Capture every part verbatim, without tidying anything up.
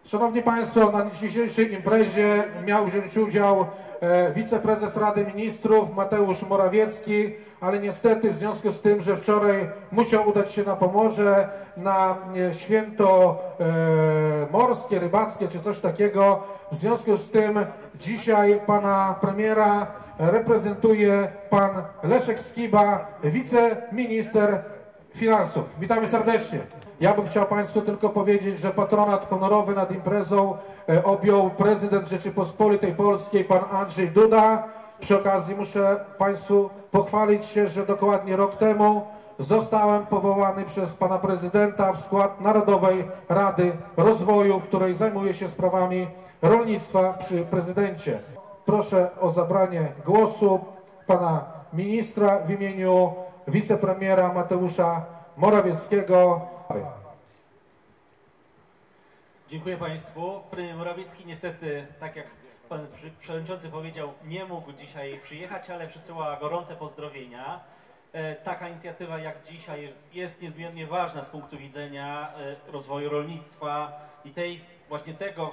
Szanowni Państwo, na dzisiejszej imprezie miał wziąć udział e, wiceprezes Rady Ministrów Mateusz Morawiecki, ale niestety w związku z tym, że wczoraj musiał udać się na Pomorze na e, święto e, morskie, rybackie czy coś takiego, w związku z tym dzisiaj pana premiera reprezentuje pan Leszek Skiba, wiceminister finansów. Witamy serdecznie. Ja bym chciał Państwu tylko powiedzieć, że patronat honorowy nad imprezą e, objął prezydent Rzeczypospolitej Polskiej, pan Andrzej Duda. Przy okazji muszę Państwu pochwalić się, że dokładnie rok temu zostałem powołany przez pana prezydenta w skład Narodowej Rady Rozwoju, w której zajmuje się sprawami rolnictwa przy prezydencie. Proszę o zabranie głosu pana ministra w imieniu wicepremiera Mateusza Morawieckiego. Dziękuję Państwu. Premier Morawiecki niestety, tak jak pan przewodniczący powiedział, nie mógł dzisiaj przyjechać, ale przysyła gorące pozdrowienia. Taka inicjatywa jak dzisiaj jest niezmiernie ważna z punktu widzenia rozwoju rolnictwa i tej właśnie tego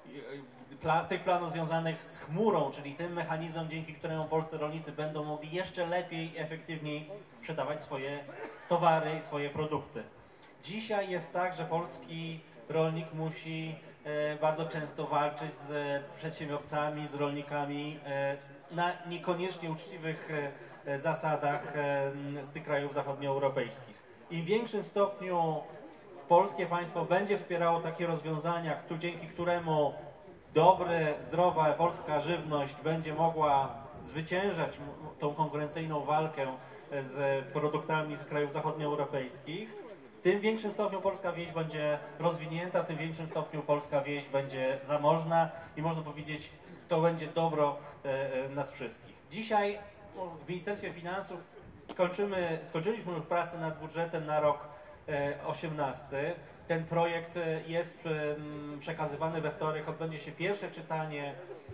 tych planów związanych z chmurą, czyli tym mechanizmem, dzięki któremu polscy rolnicy będą mogli jeszcze lepiej i efektywniej sprzedawać swoje towary i swoje produkty. Dzisiaj jest tak, że polski rolnik musi e, bardzo często walczyć z przedsiębiorcami, z rolnikami e, na niekoniecznie uczciwych e, zasadach e, z tych krajów zachodnioeuropejskich. Im w większym stopniu polskie państwo będzie wspierało takie rozwiązania, dzięki któremu dobre, zdrowa polska żywność będzie mogła zwyciężać tą konkurencyjną walkę z produktami z krajów zachodnioeuropejskich, w tym większym stopniu polska wieś będzie rozwinięta, w tym większym stopniu polska wieś będzie zamożna i można powiedzieć, to będzie dobro nas wszystkich. Dzisiaj w Ministerstwie Finansów skończymy, skończyliśmy już pracę nad budżetem na rok osiemnasty. Ten projekt jest przekazywany we wtorek, odbędzie się pierwsze czytanie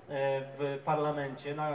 w parlamencie, na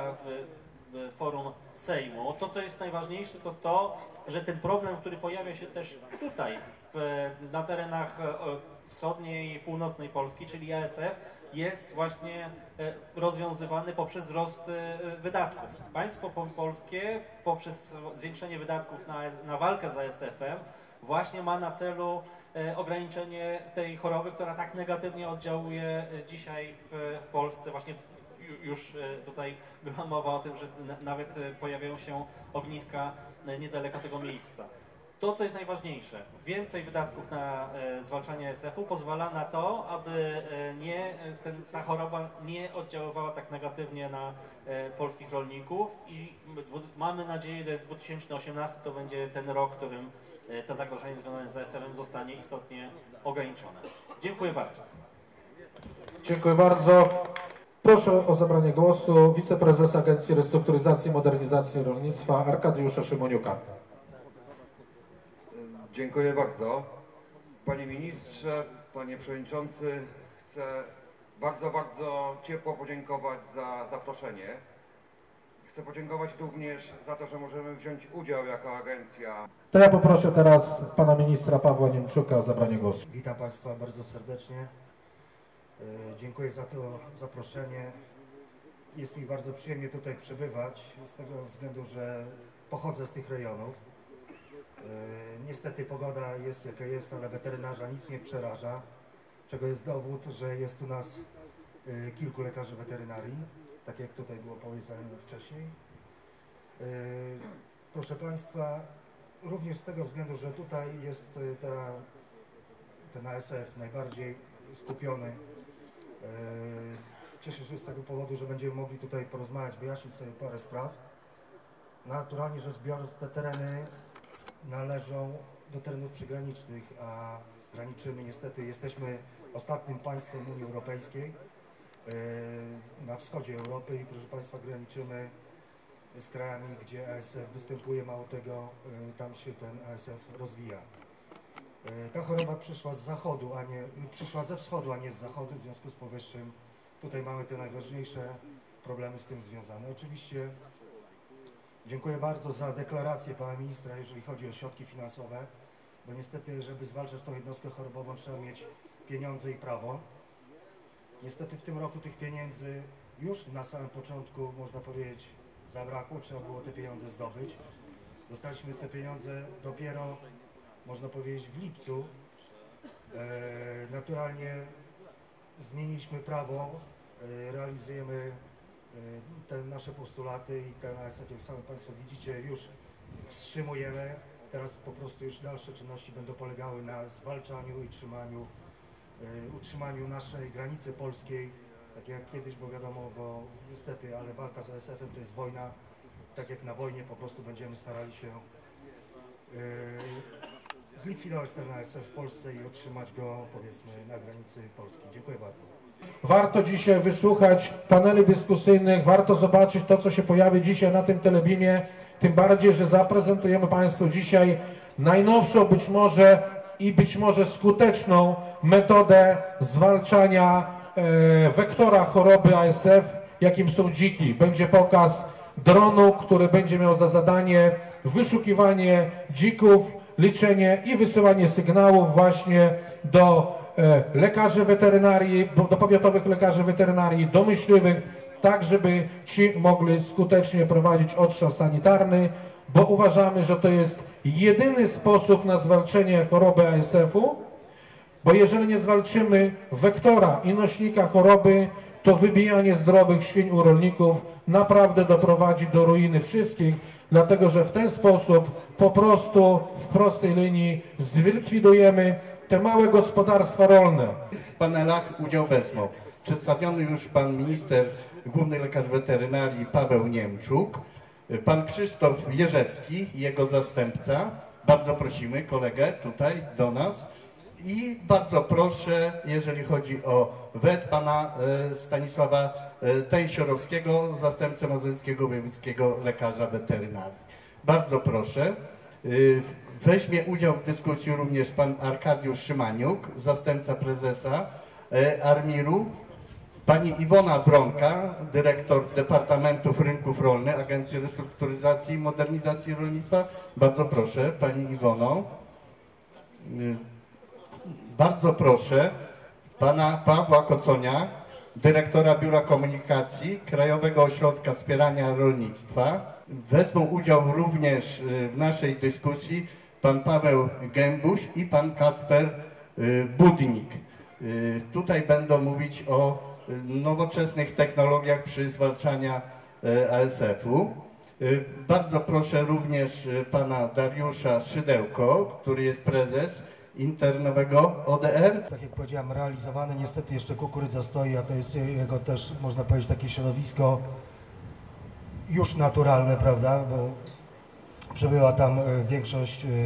w forum Sejmu. To, co jest najważniejsze, to to, że ten problem, który pojawia się też tutaj, w, na terenach wschodniej i północnej Polski, czyli A S F, jest właśnie rozwiązywany poprzez wzrost wydatków. Państwo polskie poprzez zwiększenie wydatków na, na walkę z A S F-em właśnie ma na celu ograniczenie tej choroby, która tak negatywnie oddziałuje dzisiaj w, w Polsce. Właśnie w, już tutaj była mowa o tym, że nawet pojawiają się ogniska niedaleko tego miejsca. To, co jest najważniejsze, więcej wydatków na zwalczanie A S F-u pozwala na to, aby nie, ten, ta choroba nie oddziaływała tak negatywnie na polskich rolników i mamy nadzieję, że dwa tysiące osiemnasty to będzie ten rok, w którym to zagrożenie związane z A S F-em zostanie istotnie ograniczone. Dziękuję bardzo. Dziękuję bardzo. Proszę o zabranie głosu wiceprezesa Agencji Restrukturyzacji i Modernizacji Rolnictwa Arkadiusza Szymoniuka. Dziękuję bardzo. Panie ministrze, panie przewodniczący, chcę bardzo, bardzo ciepło podziękować za zaproszenie. Chcę podziękować również za to, że możemy wziąć udział jako agencja. To ja poproszę teraz pana ministra Pawła Niemczuka o zabranie głosu. Witam Państwa bardzo serdecznie. Dziękuję za to zaproszenie. Jest mi bardzo przyjemnie tutaj przebywać, z tego względu, że pochodzę z tych rejonów. Niestety pogoda jest jaka jest, ale weterynarza nic nie przeraża, czego jest dowód, że jest u nas kilku lekarzy weterynarii, tak jak tutaj było powiedziane wcześniej. Proszę Państwa, również z tego względu, że tutaj jest ta, ten A S F najbardziej skupiony. Cieszę się z tego powodu, że będziemy mogli tutaj porozmawiać, wyjaśnić sobie parę spraw. Naturalnie rzecz biorąc, te tereny należą do terenów przygranicznych, a graniczymy niestety, jesteśmy ostatnim państwem Unii Europejskiej na wschodzie Europy i proszę Państwa, graniczymy z krajami, gdzie A S F występuje, mało tego, tam się ten A S F rozwija. Ta choroba przyszła z zachodu, a nie, przyszła ze wschodu, a nie z zachodu, w związku z powyższym tutaj mamy te najważniejsze problemy z tym związane. Oczywiście dziękuję bardzo za deklarację pana ministra, jeżeli chodzi o środki finansowe, bo niestety, żeby zwalczać tą jednostkę chorobową, trzeba mieć pieniądze i prawo. Niestety w tym roku tych pieniędzy już na samym początku, można powiedzieć, zabrakło, trzeba było te pieniądze zdobyć. Dostaliśmy te pieniądze dopiero, można powiedzieć, w lipcu. E, naturalnie zmieniliśmy prawo, e, realizujemy e, te nasze postulaty i ten A S F, jak sami Państwo widzicie, już wstrzymujemy. Teraz po prostu już dalsze czynności będą polegały na zwalczaniu i trzymaniu, e, utrzymaniu naszej granicy polskiej, tak jak kiedyś, bo wiadomo, bo niestety, ale walka z A S F-em to jest wojna. Tak jak na wojnie, po prostu będziemy starali się e, zlikwidować ten A S F w Polsce i otrzymać go, powiedzmy, na granicy Polski. Dziękuję bardzo. Warto dzisiaj wysłuchać paneli dyskusyjnych, warto zobaczyć to, co się pojawi dzisiaj na tym telebimie, tym bardziej, że zaprezentujemy Państwu dzisiaj najnowszą być może i być może skuteczną metodę zwalczania e, wektora choroby A S F, jakim są dziki. Będzie pokaz dronu, który będzie miał za zadanie wyszukiwanie dzików, liczenie i wysyłanie sygnałów właśnie do e, lekarzy weterynarii, do powiatowych lekarzy weterynarii, do myśliwych, tak żeby ci mogli skutecznie prowadzić odstrzał sanitarny, bo uważamy, że to jest jedyny sposób na zwalczenie choroby A S F-u, bo jeżeli nie zwalczymy wektora i nośnika choroby, to wybijanie zdrowych świń u rolników naprawdę doprowadzi do ruiny wszystkich, dlatego że w ten sposób po prostu w prostej linii zlikwidujemy te małe gospodarstwa rolne. W panelach udział wezmą przedstawiony już pan minister, główny lekarz weterynarii Paweł Niemczuk, pan Krzysztof Jerzewski i jego zastępca. Bardzo prosimy kolegę tutaj do nas. I bardzo proszę, jeżeli chodzi o W E T, pana e, Stanisława e, Tęsiorowskiego, zastępcę mazowieckiego wojewódzkiego lekarza weterynarii. Bardzo proszę. E, weźmie udział w dyskusji również pan Arkadiusz Szymaniuk, zastępca prezesa e, Armiru, pani Iwona Wronka, dyrektor Departamentów Rynków Rolnych Agencji Restrukturyzacji i Modernizacji Rolnictwa. Bardzo proszę, pani Iwono. E, Bardzo proszę pana Pawła Koconia, dyrektora Biura Komunikacji Krajowego Ośrodka Wspierania Rolnictwa. Wezmą udział również w naszej dyskusji pan Paweł Gębuś i pan Kacper Budnik. Tutaj będą mówić o nowoczesnych technologiach przy zwalczaniu A S F-u. Bardzo proszę również pana Dariusza Szydełko, który jest prezes internowego O D R. Tak jak powiedziałem, realizowany, niestety jeszcze kukurydza stoi, a to jest jego też, można powiedzieć, takie środowisko już naturalne, prawda, bo przebywa tam większość yy,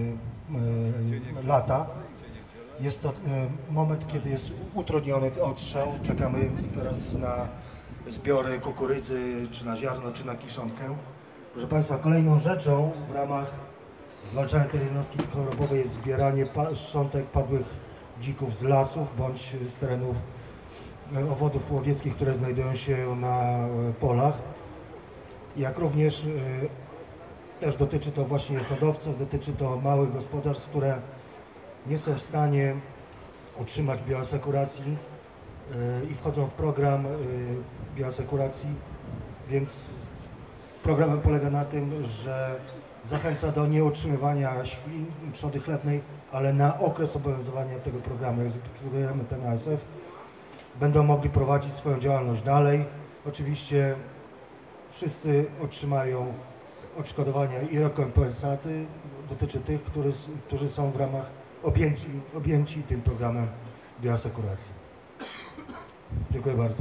yy, lata. Jest to yy, moment, kiedy jest utrudniony odstrzał. Czekamy teraz na zbiory kukurydzy, czy na ziarno, czy na kiszonkę. Proszę Państwa, kolejną rzeczą w ramach zwalczania tej jednostki chorobowej jest zbieranie pa szczątek padłych dzików z lasów bądź z terenów owodów łowieckich, które znajdują się na polach. Jak również y, też dotyczy to właśnie hodowców, dotyczy to małych gospodarstw, które nie są w stanie utrzymać bioasekuracji y, i wchodzą w program y, bioasekuracji, więc program polega na tym, że zachęca do nieutrzymywania świń, trzody chlewnej, ale na okres obowiązywania tego programu, jak zlikwidujemy ten A S F, będą mogli prowadzić swoją działalność dalej. Oczywiście wszyscy otrzymają odszkodowania i rekompensaty. Dotyczy tych, którzy, którzy są w ramach objęci, objęci tym programem bioasekuracji. Dziękuję bardzo.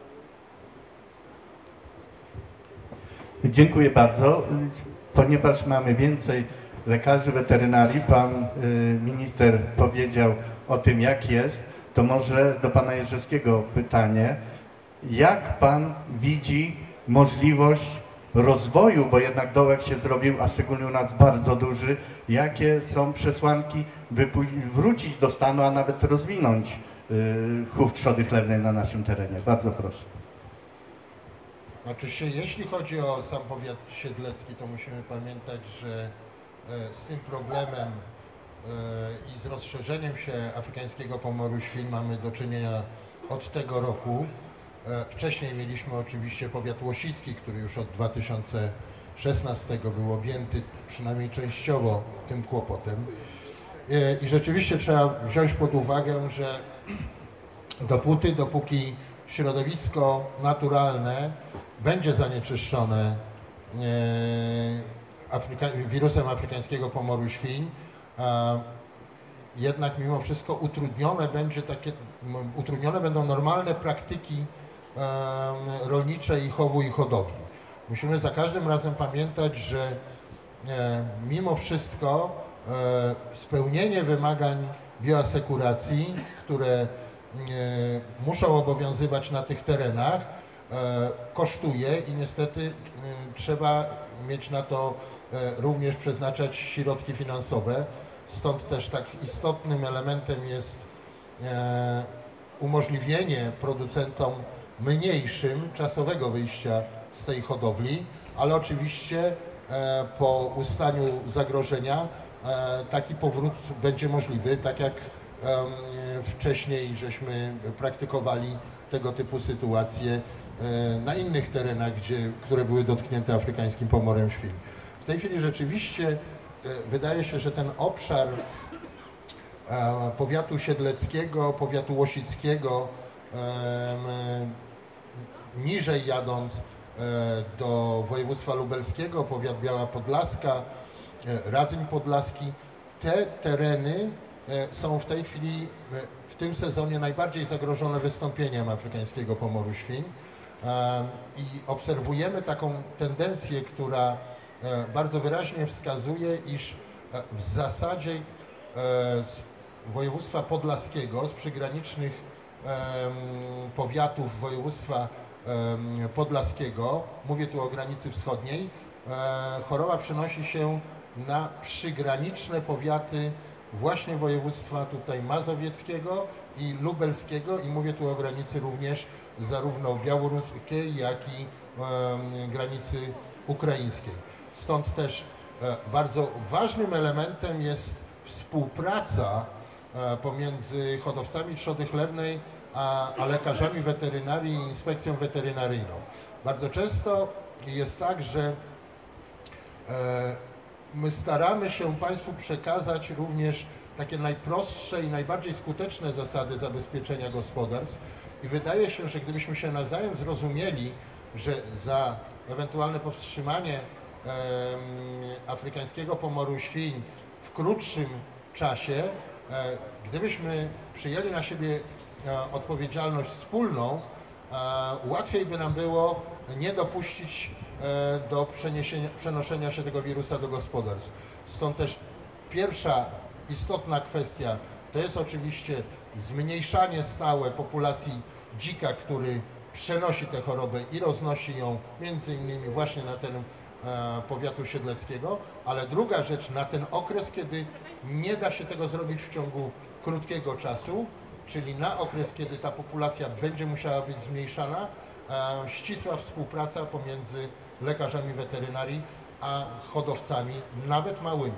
Dziękuję bardzo. Ponieważ mamy więcej lekarzy weterynarii, pan y, minister powiedział o tym, jak jest, to może do pana Jerzewskiego pytanie. Jak pan widzi możliwość rozwoju, bo jednak dołek się zrobił, a szczególnie u nas bardzo duży, jakie są przesłanki, by wrócić do stanu, a nawet rozwinąć y, chów trzody chlewnej na naszym terenie? Bardzo proszę. Znaczy się, jeśli chodzi o sam powiat siedlecki, to musimy pamiętać, że e, z tym problemem e, i z rozszerzeniem się afrykańskiego pomoru świń mamy do czynienia od tego roku. Wcześniej mieliśmy oczywiście powiat łosicki, który już od dwa tysiące szesnastego był objęty przynajmniej częściowo tym kłopotem. I rzeczywiście trzeba wziąć pod uwagę, że dopóty, dopóki środowisko naturalne będzie zanieczyszczone Afryka, wirusem afrykańskiego pomoru świń, jednak mimo wszystko utrudnione będzie takie, utrudnione będą normalne praktyki rolnicze i chowu i hodowli. Musimy za każdym razem pamiętać, że mimo wszystko spełnienie wymagań bioasekuracji, które muszą obowiązywać na tych terenach, kosztuje i niestety trzeba mieć na to również przeznaczać środki finansowe. Stąd też tak istotnym elementem jest umożliwienie producentom mniejszym czasowego wyjścia z tej hodowli, ale oczywiście po ustaniu zagrożenia taki powrót będzie możliwy, tak jak wcześniej żeśmy praktykowali tego typu sytuacje na innych terenach, gdzie, które były dotknięte afrykańskim pomorem świń. W tej chwili rzeczywiście wydaje się, że ten obszar powiatu siedleckiego, powiatu łosickiego, niżej jadąc do województwa lubelskiego, powiat Biała Podlaska, Radzyń Podlaski, te tereny są w tej chwili, w tym sezonie najbardziej zagrożone wystąpieniem afrykańskiego pomoru świń i obserwujemy taką tendencję, która bardzo wyraźnie wskazuje, iż w zasadzie z województwa podlaskiego, z przygranicznych powiatów województwa podlaskiego, mówię tu o granicy wschodniej, choroba przenosi się na przygraniczne powiaty właśnie województwa tutaj mazowieckiego i lubelskiego i mówię tu o granicy również zarówno białoruskiej, jak i granicy ukraińskiej. Stąd też bardzo ważnym elementem jest współpraca pomiędzy hodowcami trzody chlewnej a, a lekarzami weterynarii i inspekcją weterynaryjną. Bardzo często jest tak, że my staramy się Państwu przekazać również takie najprostsze i najbardziej skuteczne zasady zabezpieczenia gospodarstw i wydaje się, że gdybyśmy się nawzajem zrozumieli, że za ewentualne powstrzymanie e, afrykańskiego pomoru świń w krótszym czasie, e, gdybyśmy przyjęli na siebie e, odpowiedzialność wspólną, e, łatwiej by nam było nie dopuścić e, do przenoszenia się tego wirusa do gospodarstw. Stąd też pierwsza istotna kwestia to jest oczywiście zmniejszanie stałe populacji dzika, który przenosi tę chorobę i roznosi ją między innymi właśnie na teren e, powiatu siedleckiego, ale druga rzecz, na ten okres, kiedy nie da się tego zrobić w ciągu krótkiego czasu, czyli na okres, kiedy ta populacja będzie musiała być zmniejszana, e, ścisła współpraca pomiędzy lekarzami weterynarii a hodowcami, nawet małymi.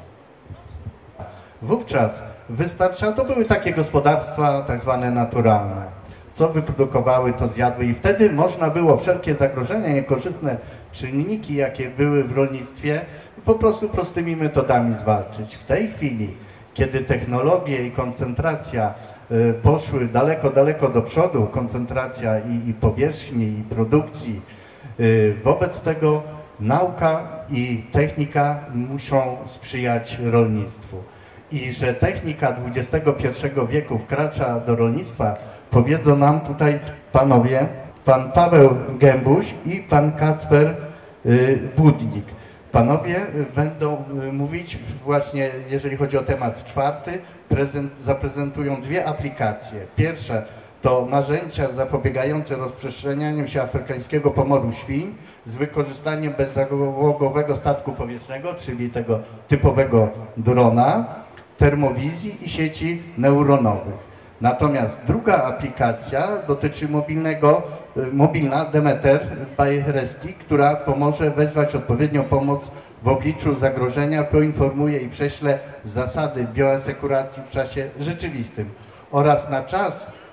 Wówczas wystarcza, to były takie gospodarstwa tak zwane naturalne. Co wyprodukowały, to zjadły i wtedy można było wszelkie zagrożenia, niekorzystne czynniki, jakie były w rolnictwie, po prostu prostymi metodami zwalczyć. W tej chwili, kiedy technologie i koncentracja y, poszły daleko, daleko do przodu, koncentracja i, i powierzchni, i produkcji, y, wobec tego nauka i technika muszą sprzyjać rolnictwu. I że technika dwudziestego pierwszego wieku wkracza do rolnictwa, powiedzą nam tutaj panowie, pan Paweł Gębuś i pan Kacper y, Budnik. Panowie będą mówić właśnie, jeżeli chodzi o temat czwarty, prezent, zaprezentują dwie aplikacje. Pierwsze to narzędzia zapobiegające rozprzestrzenianiu się afrykańskiego pomoru świń z wykorzystaniem bezzałogowego statku powietrznego, czyli tego typowego drona, termowizji i sieci neuronowych. Natomiast druga aplikacja dotyczy mobilnego, mobilna Demeter by Rescue, która pomoże wezwać odpowiednią pomoc w obliczu zagrożenia, poinformuje i prześle zasady bioasekuracji w czasie rzeczywistym oraz na czas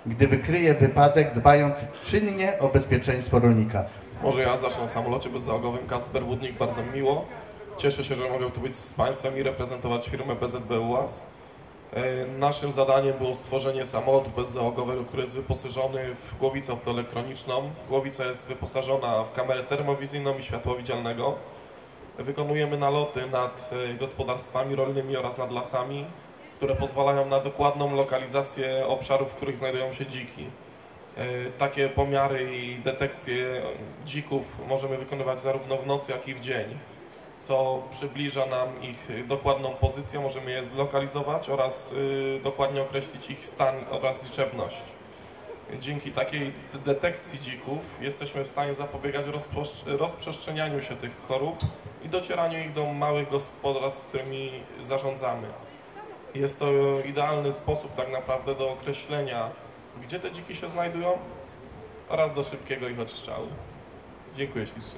gdy wykryje wypadek, dbając czynnie o bezpieczeństwo rolnika? Może ja zacznę o samolocie bezzałogowym. Kacper Wódnik, bardzo miło. Cieszę się, że mogę tu być z Państwem i reprezentować firmę B Z B U A S. Naszym zadaniem było stworzenie samolotu bezzałogowego, który jest wyposażony w głowicę optoelektroniczną. Głowica jest wyposażona w kamerę termowizyjną i światła widzialnego. Wykonujemy naloty nad gospodarstwami rolnymi oraz nad lasami, które pozwalają na dokładną lokalizację obszarów, w których znajdują się dziki. Takie pomiary i detekcje dzików możemy wykonywać zarówno w nocy, jak i w dzień, co przybliża nam ich dokładną pozycję, możemy je zlokalizować oraz dokładnie określić ich stan oraz liczebność. Dzięki takiej detekcji dzików jesteśmy w stanie zapobiegać rozprzestrzenianiu się tych chorób i docieraniu ich do małych gospodarstw, którymi zarządzamy. Jest to idealny sposób tak naprawdę do określenia, gdzie te dziki się znajdują oraz do szybkiego ich odstrzału. Dziękuję ślicznie.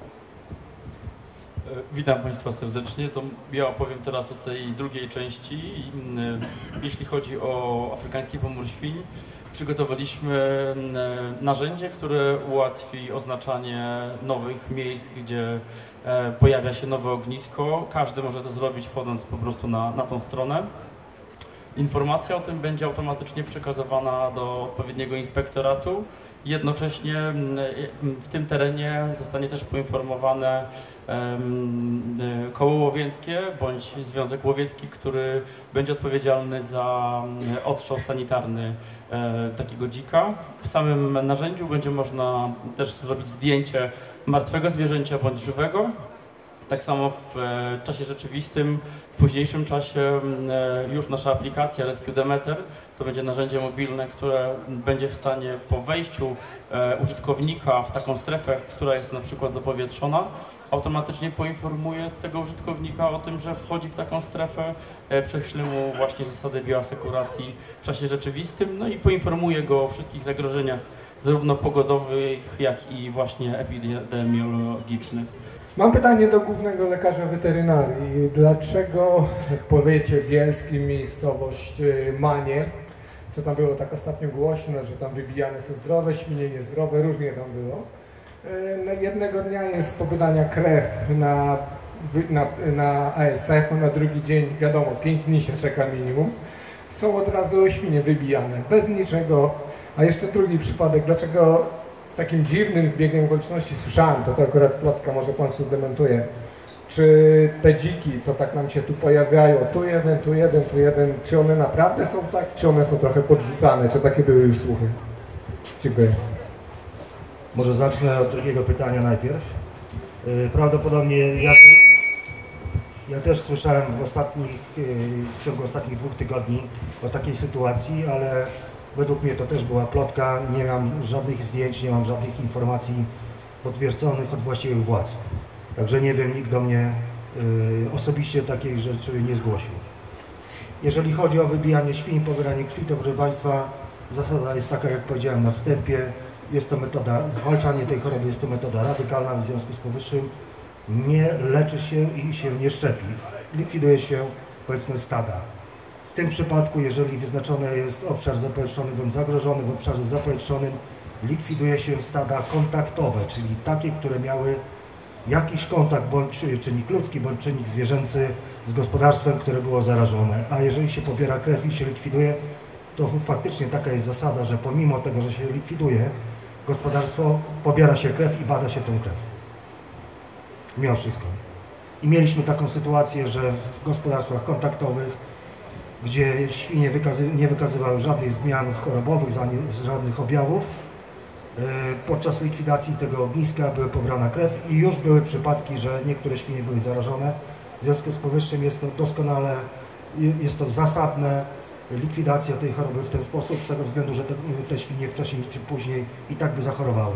Witam Państwa serdecznie. To ja opowiem teraz o tej drugiej części. Jeśli chodzi o afrykański pomór świń, przygotowaliśmy narzędzie, które ułatwi oznaczanie nowych miejsc, gdzie pojawia się nowe ognisko. Każdy może to zrobić, wchodząc po prostu na, na tą stronę. Informacja o tym będzie automatycznie przekazywana do odpowiedniego inspektoratu. Jednocześnie w tym terenie zostanie też poinformowane koło łowieckie bądź Związek Łowiecki, który będzie odpowiedzialny za odstrzał sanitarny takiego dzika. W samym narzędziu będzie można też zrobić zdjęcie martwego zwierzęcia bądź żywego. Tak samo w czasie rzeczywistym, w późniejszym czasie już nasza aplikacja Rescue Demeter to będzie narzędzie mobilne, które będzie w stanie po wejściu użytkownika w taką strefę, która jest na przykład zapowietrzona, automatycznie poinformuje tego użytkownika o tym, że wchodzi w taką strefę, prześle mu właśnie zasady bioasekuracji w czasie rzeczywistym, no i poinformuje go o wszystkich zagrożeniach zarówno pogodowych, jak i właśnie epidemiologicznych. Mam pytanie do głównego lekarza weterynarii. Dlaczego w powiecie bielskim miejscowość Manie, co tam było tak ostatnio głośno, że tam wybijane są zdrowe świnie, niezdrowe, różnie tam było. No, jednego dnia jest pobadania krew na, na, na A S F, a na drugi dzień, wiadomo, pięć dni się czeka minimum. Są od razu świnie wybijane, bez niczego. A jeszcze drugi przypadek, dlaczego takim dziwnym zbiegiem okoliczności słyszałem, to to akurat plotka, może Pan zdementuje, czy te dziki, co tak nam się tu pojawiają, tu jeden, tu jeden, tu jeden, czy one naprawdę są tak, czy one są trochę podrzucane, czy takie były już słuchy? Dziękuję. Może zacznę od drugiego pytania najpierw. Prawdopodobnie ja, ja też słyszałem w, ostatnich, w ciągu ostatnich dwóch tygodni o takiej sytuacji, ale według mnie to też była plotka, nie mam żadnych zdjęć, nie mam żadnych informacji potwierdzonych od właściwych władz. Także nie wiem, nikt do mnie y, osobiście takiej rzeczy nie zgłosił. Jeżeli chodzi o wybijanie świń, pobieranie krwi, to proszę Państwa, zasada jest taka, jak powiedziałem na wstępie, jest to metoda, zwalczanie tej choroby jest to metoda radykalna, w związku z powyższym nie leczy się i się nie szczepi. Likwiduje się, powiedzmy, stada. W tym przypadku, jeżeli wyznaczony jest obszar zapowietrzony bądź zagrożony, w obszarze zapowietrzonym likwiduje się stada kontaktowe, czyli takie, które miały jakiś kontakt, bądź czynnik ludzki, bądź czynnik zwierzęcy z gospodarstwem, które było zarażone. A jeżeli się pobiera krew i się likwiduje, to faktycznie taka jest zasada, że pomimo tego, że się likwiduje gospodarstwo, pobiera się krew i bada się tą krew. Mimo wszystko. I mieliśmy taką sytuację, że w gospodarstwach kontaktowych, gdzie świnie wykazy, nie wykazywały żadnych zmian chorobowych, żadnych objawów, podczas likwidacji tego ogniska były pobrana krew i już były przypadki, że niektóre świnie były zarażone. W związku z powyższym jest to doskonale, jest to zasadne, likwidacja tej choroby w ten sposób, z tego względu, że te, te świnie wcześniej czy później i tak by zachorowały.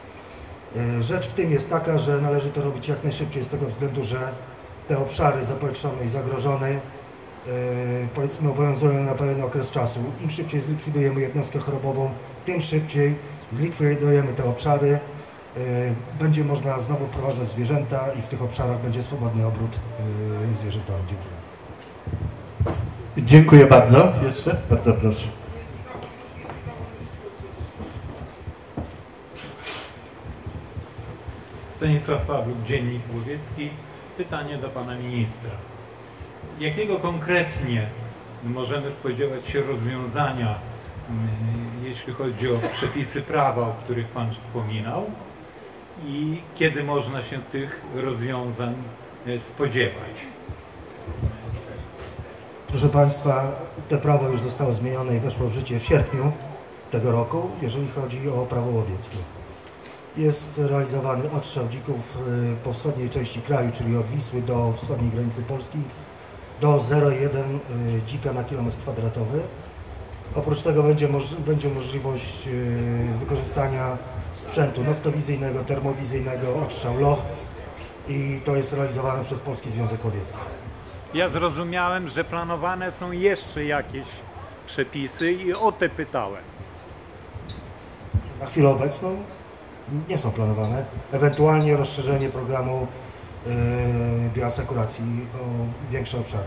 Rzecz w tym jest taka, że należy to robić jak najszybciej z tego względu, że te obszary zapowietrzone i zagrożone powiedzmy obowiązują na pewien okres czasu. Im szybciej zlikwidujemy jednostkę chorobową, tym szybciej zlikwidujemy te obszary, będzie można znowu wprowadzać zwierzęta i w tych obszarach będzie swobodny obrót zwierzętami. Dziękuję. Dziękuję bardzo. Jeszcze? Bardzo proszę. Stanisław Pawluk, Dziennik Łowiecki. Pytanie do pana ministra. Jakiego konkretnie możemy spodziewać się rozwiązania, jeśli chodzi o przepisy prawa, o których pan wspominał, i kiedy można się tych rozwiązań spodziewać? Proszę Państwa, to prawo już zostało zmienione i weszło w życie w sierpniu tego roku, jeżeli chodzi o prawo łowieckie. Jest realizowany odstrzał dzików po wschodniej części kraju, czyli od Wisły do wschodniej granicy Polski, do zero przecinek jeden dzika na kilometr kwadratowy. Oprócz tego będzie, moż będzie możliwość wykorzystania sprzętu noktowizyjnego, termowizyjnego, odstrzał loch, i to jest realizowane przez Polski Związek Łowiecki. Ja zrozumiałem, że planowane są jeszcze jakieś przepisy i o te pytałem. Na chwilę obecną nie są planowane. Ewentualnie rozszerzenie programu yy, bioasekuracji o większe obszary.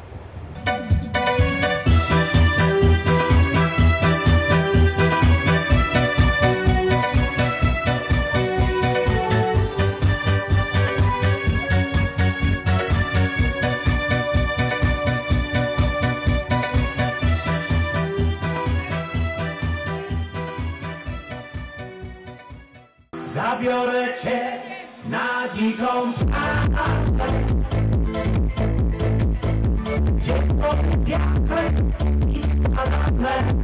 Zabiorę cię na dziką plażę, gdzie w wiatry i spadamy